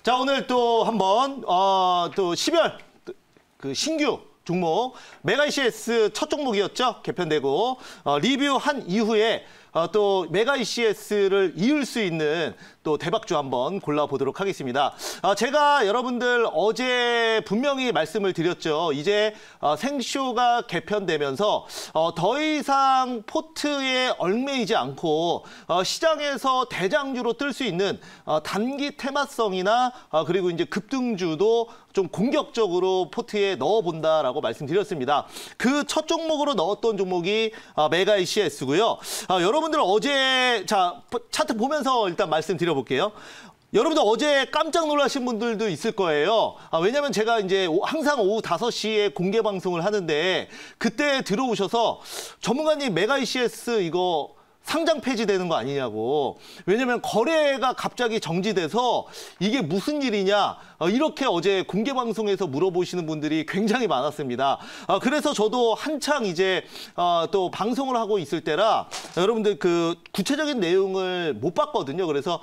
자, 오늘 또 한번 또 12월 그 신규 종목 메가 ECS 첫 종목이었죠. 개편되고 리뷰한 이후에 또 메가 ECS를 이을 수 있는 또 대박주 한번 골라보도록 하겠습니다. 제가 여러분들 어제 분명히 말씀을 드렸죠. 이제 생쇼가 개편되면서 더 이상 포트에 얽매이지 않고 시장에서 대장주로 뜰 수 있는 단기 테마성이나 그리고 이제 급등주도 좀 공격적으로 포트에 넣어본다라고 말씀드렸습니다. 그 첫 종목으로 넣었던 종목이 메가 ECS고요. 여러분들 어제 자 차트 보면서 일단 말씀드려볼게요. 여러분들 어제 깜짝 놀라신 분들도 있을 거예요. 왜냐면 제가 이제 항상 오후 5시에 공개 방송을 하는데 그때 들어오셔서 전문가님 메가 ECS 이거 상장 폐지되는 거 아니냐고. 왜냐면 거래가 갑자기 정지돼서 이게 무슨 일이냐. 이렇게 어제 공개 방송에서 물어보시는 분들이 굉장히 많았습니다. 그래서 저도 한창 이제 또 방송을 하고 있을 때라 여러분들 그 구체적인 내용을 못 봤거든요. 그래서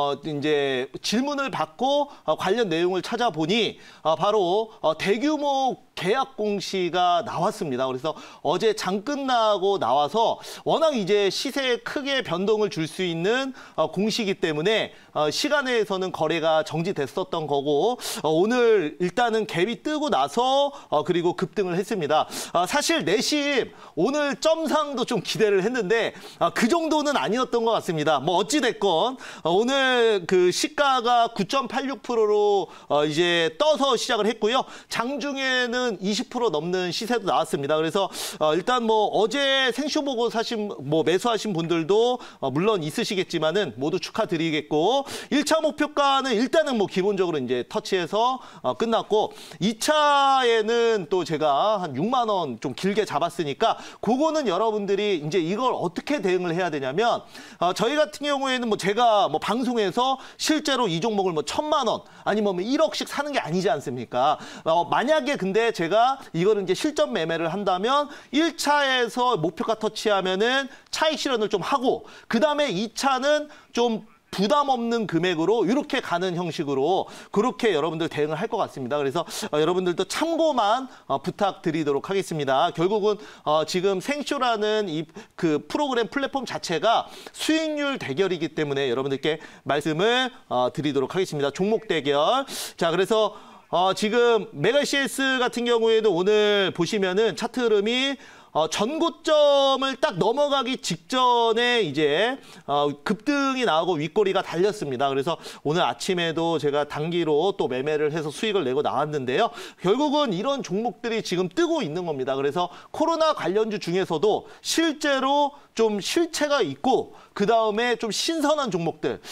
이제 질문을 받고 관련 내용을 찾아보니 바로 대규모 계약 공시가 나왔습니다. 그래서 어제 장 끝나고 나와서 워낙 이제 시세에 크게 변동을 줄 수 있는 공시이기 때문에 시간 내에서는 거래가 정지됐었던 거고 오늘 일단은 갭이 뜨고 나서 그리고 급등을 했습니다. 사실 내심 오늘 점상도 좀 기대를 했는데 그 정도는 아니었던 것 같습니다. 뭐 어찌됐건 오늘 그 시가가 9.86%로 이제 떠서 시작을 했고요. 장중에는 20% 넘는 시세도 나왔습니다. 그래서 일단 뭐 어제 생쇼 보고 매수하신 분들도 물론 있으시겠지만은 모두 축하드리겠고 1차 목표가는 일단은 뭐 기본적으로 이제 터치해서 끝났고 2차에는 또 제가 한 6만 원 좀 길게 잡았으니까 그거는 여러분들이 이제 이걸 어떻게 대응을 해야 되냐면 저희 같은 경우에는 뭐 제가 뭐 방송에서 실제로 이 종목을 뭐 1,000만 원 아니면 뭐 1억씩 사는 게 아니지 않습니까? 만약에 근데 제가 이거를 이제 실전 매매를 한다면 1차에서 목표가 터치하면은 차익 실현을 좀 하고 그다음에 2차는 좀 부담 없는 금액으로 이렇게 가는 형식으로 그렇게 여러분들 대응을 할 것 같습니다. 그래서 여러분들도 참고만 부탁드리도록 하겠습니다. 결국은 지금 생쇼라는 이 그 프로그램 플랫폼 자체가 수익률 대결이기 때문에 여러분들께 말씀을 드리도록 하겠습니다. 종목 대결. 자, 그래서 지금 메가 ECS 같은 경우에도 오늘 보시면은 차트 흐름이 전고점을 딱 넘어가기 직전에 이제 급등이 나오고 윗꼬리가 달렸습니다. 그래서 오늘 아침에도 제가 단기로 또 매매를 해서 수익을 내고 나왔는데요. 결국은 이런 종목들이 지금 뜨고 있는 겁니다. 그래서 코로나 관련주 중에서도 실제로 좀 실체가 있고 그다음에 좀 신선한 종목들,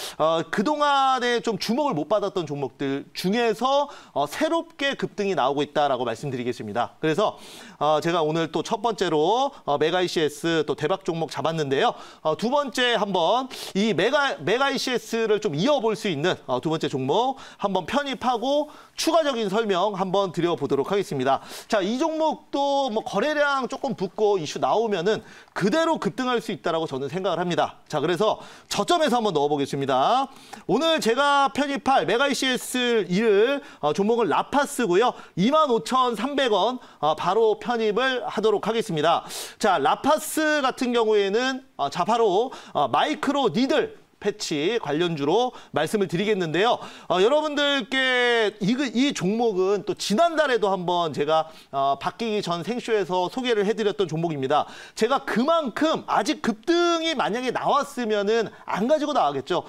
그동안에 좀 주목을 못 받았던 종목들 중에서 새롭게 급등이 나오고 있다라고 말씀드리겠습니다. 그래서 제가 오늘 또 첫 번째로 메가 ECS 또 대박 종목 잡았는데요. 두 번째 한번 이 메가 ECS를 좀 이어볼 수 있는 두 번째 종목 한번 편입하고 추가적인 설명 한번 드려보도록 하겠습니다. 자, 이 종목도 뭐 거래량 조금 붙고 이슈 나오면은 그대로 급등할 수 있다라고 저는 생각을 합니다. 자, 그래서 저점에서 한번 넣어보겠습니다. 오늘 제가 편입할 메가 ECS 1 종목은 라파스고요. 25,300원 바로 편입을 하도록 하겠습니다. 자, 라파스 같은 경우에는 자 바로 마이크로 니들 패치 관련주로 말씀을 드리겠는데요. 여러분들께 이 종목은 또 지난달에도 한번 제가 바뀌기 전 생쇼에서 소개를 해드렸던 종목입니다. 제가 그만큼 아직 급등이 만약에 나왔으면은 안 가지고 나가겠죠.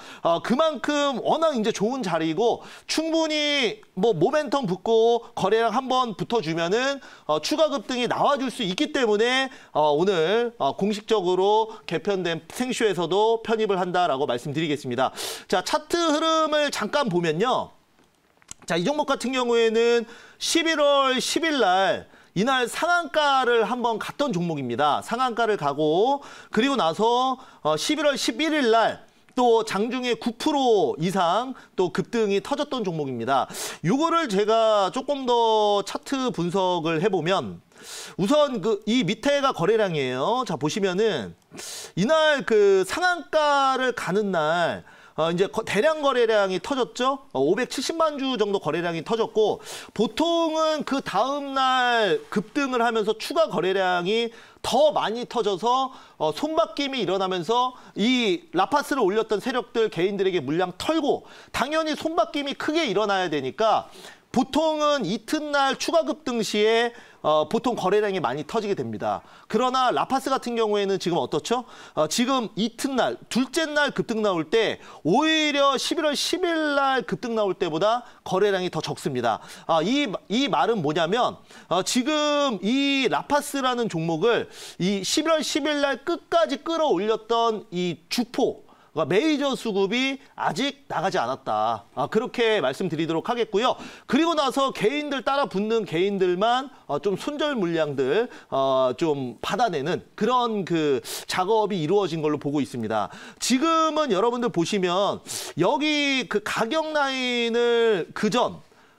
그만큼 워낙 이제 좋은 자리이고 충분히 뭐 모멘텀 붙고 거래량 한번 붙어주면은 추가 급등이 나와줄 수 있기 때문에 오늘 공식적으로 개편된 생쇼에서도 편입을 한다라고 말씀드리겠습니다. 자, 차트 흐름을 잠깐 보면요. 자, 이 종목 같은 경우에는 11월 10일 날 이날 상한가를 한번 갔던 종목입니다. 상한가를 가고 그리고 나서 11월 11일 날 또 장중에 9% 이상 또 급등이 터졌던 종목입니다. 요거를 제가 조금 더 차트 분석을 해보면 우선 이 밑에가 거래량이에요. 자, 보시면은 이날 그 상한가를 가는 날 이제 대량 거래량이 터졌죠. 570만 주 정도 거래량이 터졌고 보통은 그 다음 날 급등을 하면서 추가 거래량이 더 많이 터져서 손바뀜이 일어나면서 이 라파스를 올렸던 세력들 개인들에게 물량 털고 당연히 손바뀜이 크게 일어나야 되니까 보통은 이튿날 추가 급등 시에 보통 거래량이 많이 터지게 됩니다. 그러나 라파스 같은 경우에는 지금 어떻죠? 지금 이튿날, 둘째 날 급등 나올 때 오히려 11월 10일 날 급등 나올 때보다 거래량이 더 적습니다. 이 말은 뭐냐면 지금 이 라파스라는 종목을 이 11월 10일 날 끝까지 끌어올렸던 이 주포 메이저 수급이 아직 나가지 않았다. 그렇게 말씀드리도록 하겠고요. 그리고 나서 개인들 따라 붙는 개인들만 좀 손절 물량들 좀 받아내는 그런 그 작업이 이루어진 걸로 보고 있습니다. 지금은 여러분들 보시면 여기 그 가격 라인을 그전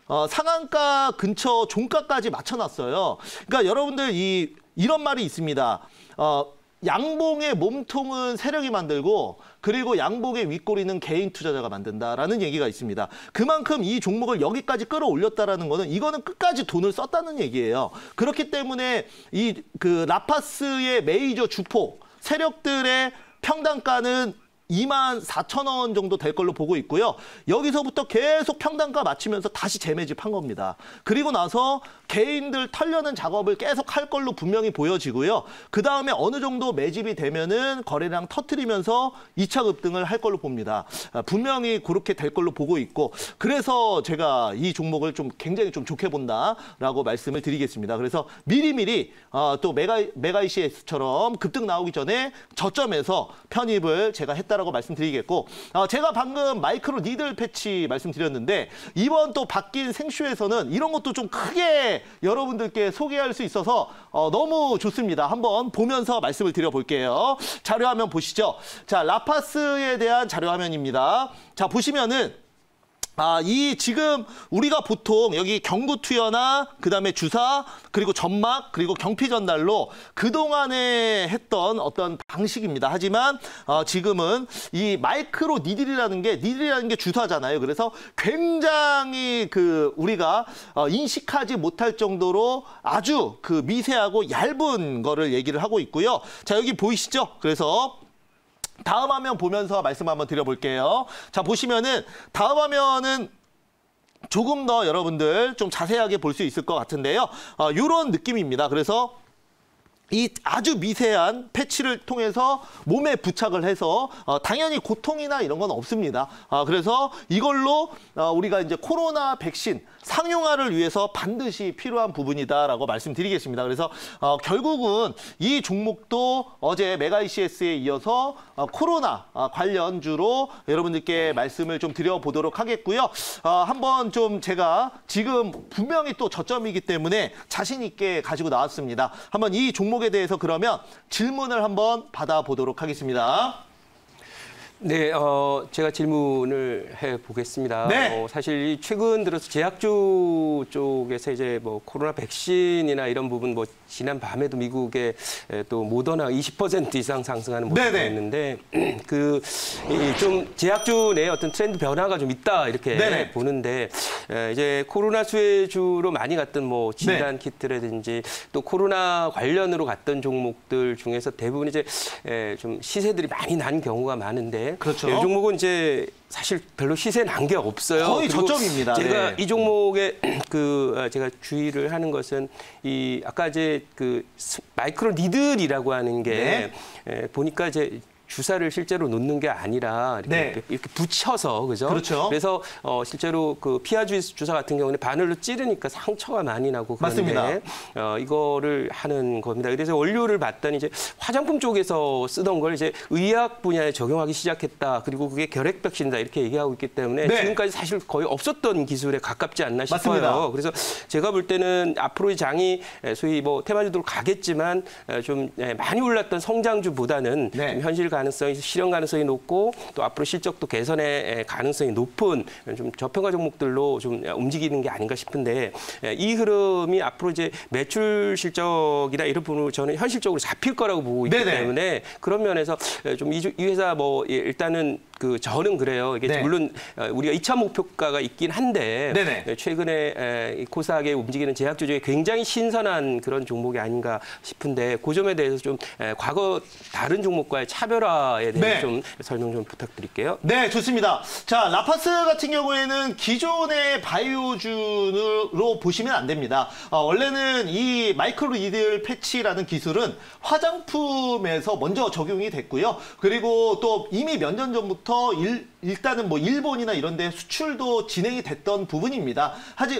상한가 근처 종가까지 맞춰놨어요. 그러니까 여러분들 이런 말이 있습니다. 양봉의 몸통은 세력이 만들고 그리고 양봉의 윗꼬리는 개인 투자자가 만든다라는 얘기가 있습니다. 그만큼 이 종목을 여기까지 끌어올렸다라는 거는 이거는 끝까지 돈을 썼다는 얘기예요. 그렇기 때문에 이 그 라파스의 메이저 주포 세력들의 평단가는 24,000원 정도 될 걸로 보고 있고요. 여기서부터 계속 평단가 맞추면서 다시 재매집한 겁니다. 그리고 나서 개인들 털려는 작업을 계속 할 걸로 분명히 보여지고요. 그 다음에 어느 정도 매집이 되면은 거래량 터트리면서 2차 급등을 할 걸로 봅니다. 분명히 그렇게 될 걸로 보고 있고 그래서 제가 이 종목을 좀 굉장히 좀 좋게 본다라고 말씀을 드리겠습니다. 그래서 미리미리 또 메가이시스처럼 급등 나오기 전에 저점에서 편입을 제가 했다라고 말씀드리겠고 제가 방금 마이크로 니들 패치 말씀드렸는데 이번 또 바뀐 생쇼에서는 이런 것도 좀 크게 여러분들께 소개할 수 있어서 너무 좋습니다. 한번 보면서 말씀을 드려볼게요. 자료화면 보시죠. 자, 라파스에 대한 자료화면입니다. 자, 보시면은 이 지금 우리가 보통 여기 경구 투여나 그다음에 주사 그리고 점막 그리고 경피 전달로 그동안에 했던 어떤 방식입니다. 하지만 지금은 이 마이크로 니들이라는 게 주사잖아요. 그래서 굉장히 그 우리가 인식하지 못할 정도로 아주 그 미세하고 얇은 거를 얘기를 하고 있고요. 자, 여기 보이시죠? 그래서 다음 화면 보면서 말씀 한번 드려볼게요. 자, 보시면은 다음 화면은 조금 더 여러분들 좀 자세하게 볼 수 있을 것 같은데요. 이런 느낌입니다. 그래서 이 아주 미세한 패치를 통해서 몸에 부착을 해서 당연히 고통이나 이런 건 없습니다. 그래서 이걸로 우리가 이제 코로나 백신 상용화를 위해서 반드시 필요한 부분이다라고 말씀드리겠습니다. 그래서 결국은 이 종목도 어제 메가이시스에 이어서 코로나 관련주로 여러분들께 말씀을 좀 드려보도록 하겠고요. 한번 좀 제가 지금 분명히 또 저점이기 때문에 자신 있게 가지고 나왔습니다. 한번 이 종목에 대해서 그러면 질문을 한번 받아보도록 하겠습니다. 네, 제가 질문을 해보겠습니다. 네. 사실 최근 들어서 제약주 쪽에서 이제 뭐 코로나 백신이나 이런 부분 뭐 지난 밤에도 미국의 또 모더나 20% 이상 상승하는 모습이 있는데 그 좀 제약주 내에 어떤 트렌드 변화가 좀 있다 이렇게 네네. 보는데 이제 코로나 수혜주로 많이 갔던 뭐 진단 키트라든지 또 코로나 관련으로 갔던 종목들 중에서 대부분 이제 좀 시세들이 많이 난 경우가 많은데 그렇죠. 이 종목은 이제 사실 별로 시세 난 게 없어요. 거의 저점입니다. 제가 이 종목에 제가 주의를 하는 것은 이 아까 이제 그 마이크로 니들이라고 하는 게 보니까 이제 주사를 실제로 놓는 게 아니라 이렇게 붙여서 그죠? 그렇죠. 그래서 실제로 그 피하 주사 같은 경우는 바늘로 찌르니까 상처가 많이 나고 그런데 맞습니다. 이거를 하는 겁니다. 그래서 원료를 봤더니 이제 화장품 쪽에서 쓰던 걸 이제 의학 분야에 적용하기 시작했다. 그리고 그게 결핵 백신이다 이렇게 얘기하고 있기 때문에 지금까지 사실 거의 없었던 기술에 가깝지 않나 싶어요. 맞습니다. 그래서 제가 볼 때는 앞으로의 장이 소위 뭐 테마주도로 가겠지만 좀 많이 올랐던 성장주보다는 좀 현실 가능성이 실현 가능성이 높고 또 앞으로 실적도 개선의 가능성이 높은 좀 저평가 종목들로 좀 움직이는 게 아닌가 싶은데 이 흐름이 앞으로 이제 매출 실적이나 이런 부분으로 저는 현실적으로 잡힐 거라고 보고 있기 때문에 그런 면에서 좀 이 회사 뭐 일단은 저는 그래요. 이게 네. 물론 우리가 2차 목표가가 있긴 한데 네네. 최근에 이 코스닥에 움직이는 제약 주중에 굉장히 신선한 그런 종목이 아닌가 싶은데 그 점에 대해서 좀 과거 다른 종목과의 차별화에 대해서 네. 좀 설명 좀 부탁드릴게요. 네, 좋습니다. 자, 라파스 같은 경우에는 기존의 바이오준으로 보시면 안 됩니다. 원래는 이 마이크로 니들 패치라는 기술은 화장품에서 먼저 적용이 됐고요. 그리고 또 이미 몇 년 전부터 일단은 뭐 일본이나 이런 데 수출도 진행이 됐던 부분입니다.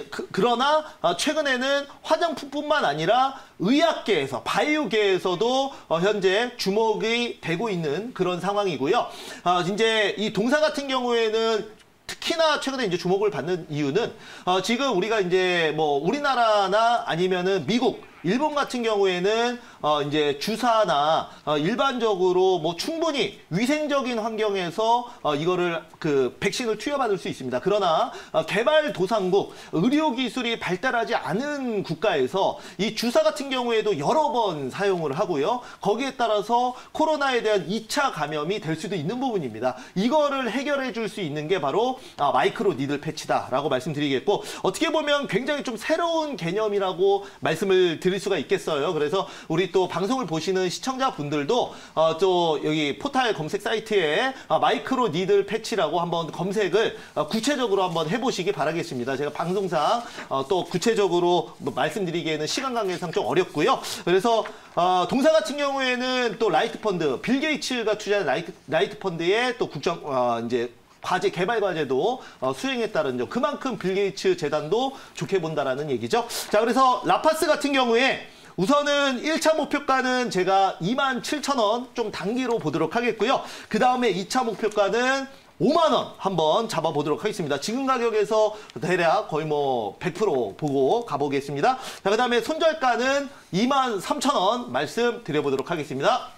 그러나 최근에는 화장품뿐만 아니라 의학계에서, 바이오계에서도 현재 주목이 되고 있는 그런 상황이고요. 이제 이 동사 같은 경우에는 특히나 최근에 이제 주목을 받는 이유는 지금 우리가 이제 뭐 우리나라나 아니면은 미국, 일본 같은 경우에는 이제 주사나 일반적으로 뭐 충분히 위생적인 환경에서 이거를 그 백신을 투여받을 수 있습니다. 그러나 개발도상국, 의료기술이 발달하지 않은 국가에서 이 주사 같은 경우에도 여러 번 사용을 하고요. 거기에 따라서 코로나에 대한 2차 감염이 될 수도 있는 부분입니다. 이거를 해결해 줄 수 있는 게 바로 마이크로 니들 패치다라고 말씀드리겠고, 어떻게 보면 굉장히 좀 새로운 개념이라고 말씀을 드릴 수가 있겠어요. 그래서 우리 또 방송을 보시는 시청자분들도 또 여기 포탈 검색 사이트에 마이크로 니들 패치라고 한번 검색을 구체적으로 한번 해보시기 바라겠습니다. 제가 방송상 또 구체적으로 말씀드리기에는 시간 관계상 좀 어렵고요. 그래서 동사 같은 경우에는 또 라이트 펀드, 빌 게이츠가 투자한 라이트 펀드의 또 국정 이제 과제, 개발 과제도 수행에 따른 점, 그만큼 빌 게이츠 재단도 좋게 본다라는 얘기죠. 자, 그래서 라파스 같은 경우에 우선은 1차 목표가는 제가 27,000원 좀 단기로 보도록 하겠고요. 그 다음에 2차 목표가는 5만 원 한번 잡아보도록 하겠습니다. 지금 가격에서 대략 거의 뭐 100% 보고 가보겠습니다. 자, 그 다음에 손절가는 23,000원 말씀드려보도록 하겠습니다.